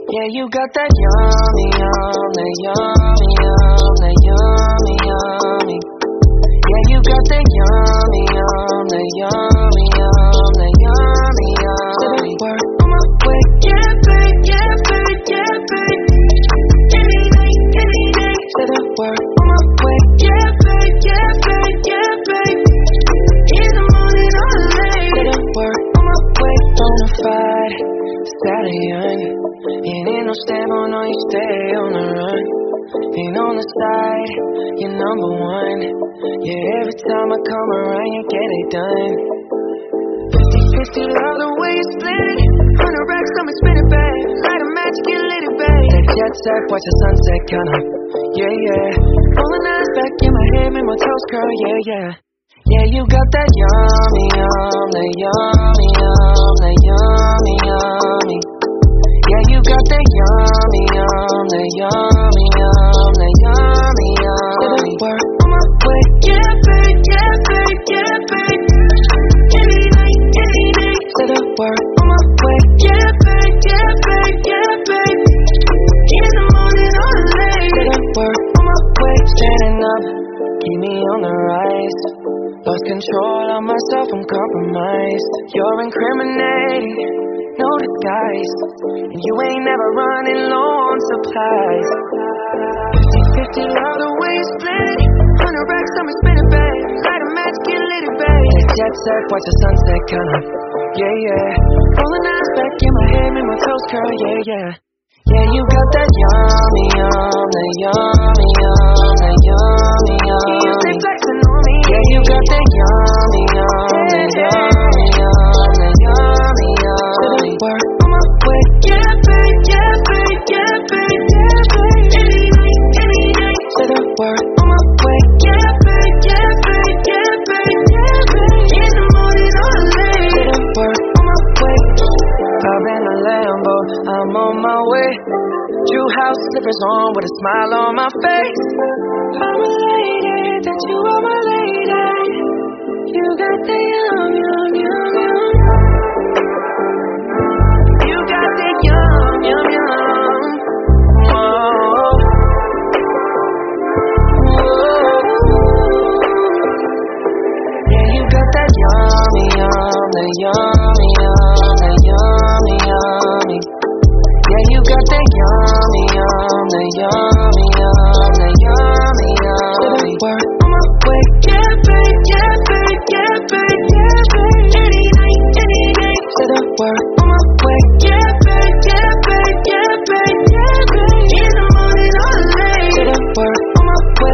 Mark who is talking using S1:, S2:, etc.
S1: Yeah, you got that yummy, yum, that yummy, yum, that yummy, yummy. Yeah, you got that yummy, yum, that yummy, yum, that yummy, yummy. Work on my way, yeah, babe, yeah, babe, yeah, babe. Any day, say the word on my way, yeah, babe, yeah, babe, yeah, babe. In the morning or late, say the word on my way. Bonafide stallion, ain't no stable, no, you stay on the run. Ain't on the side, you're number one. Yeah, every time I come around, you get it done. 50-50, love the way you split it. 100 racks, I'ma spin it back. Light a match, get lit it, babe. That jet set, watch the sunset, kinda. Yeah, yeah. Rolling eyes back in my head, make my toes curl, yeah, yeah. Yeah, you got that yummy, yum, that yummy, yum, that yummy, yummy. Yeah, you got that yummy, yum, that yummy, yum, that yummy, yummy. Work on my way, yeah, babe, yeah, babe, yeah, babe. Any day, say the word on my way, yeah, babe, yeah, babe, yeah, babe. In the morning or late, say the word on my way. Standing up, keep me on the rise. Lost control of myself, I'm compromised. You're incriminating, no disguise. And you ain't never running low on supplies. 50-50, love the way you split it. 100 racks, I'ma spin it, babe. Light a match, get lit it, babe. That jet set, watch the sunset, kinda. Yeah, yeah. Rolling eyes back in my head, make my toes curl, yeah, yeah. Yeah, you got that yummy, yum, that yummy, yum, that yummy, yummy. You stay flexing on me. Yeah, you got that yummy, yum, that yummy, yum, that yummy, yummy. Work on my way, yeah, babe, yeah, babe, yeah, babe, yeah, babe. Any day, say the word on my way, yeah, babe, yeah, babe, yeah, babe, yeah, babe. In the morning or late, say the word on my way. I've been a Lambo, I'm on my way. True house slippers on with a smile on my face. I'm elated that you are my lady. You got the yum, yum, yum, yum. You got the yum, yum, yum. Whoa. Whoa. Yeah, you got that yummy, yum, that yummy, yum, that yummy, yummy. Yeah, you got that yummy, yum, that yummy, yum, that yummy, yummy. Work on my way, yeah, babe, yeah, babe, yeah, babe, yeah, babe. Any day, say the word on my way, yeah, babe, yeah, babe, yeah, babe, yeah, babe. In the morning or late, say the word on my way.